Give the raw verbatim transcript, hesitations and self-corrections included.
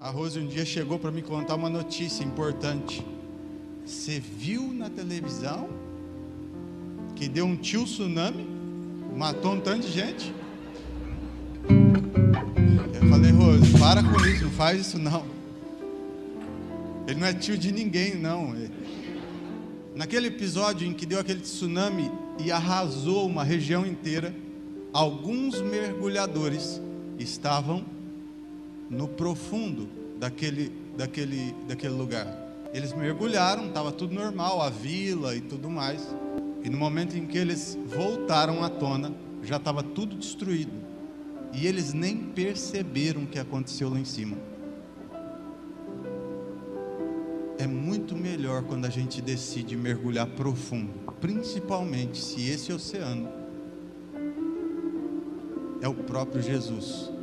A Rose um dia chegou para me contar uma notícia importante. Você viu na televisão que deu um tio tsunami, matou um tanto de gente? Eu falei, Rose, para com isso, não faz isso não. Ele não é tio de ninguém não. Naquele episódio em que deu aquele tsunami e arrasou uma região inteira, alguns mergulhadores estavam no profundo daquele, daquele, daquele lugar. Eles mergulharam, estava tudo normal, a vila e tudo mais. E no momento em que eles voltaram à tona, já estava tudo destruído. E eles nem perceberam o que aconteceu lá em cima. É muito melhor quando a gente decide mergulhar profundo, principalmente se esse oceano é o próprio Jesus.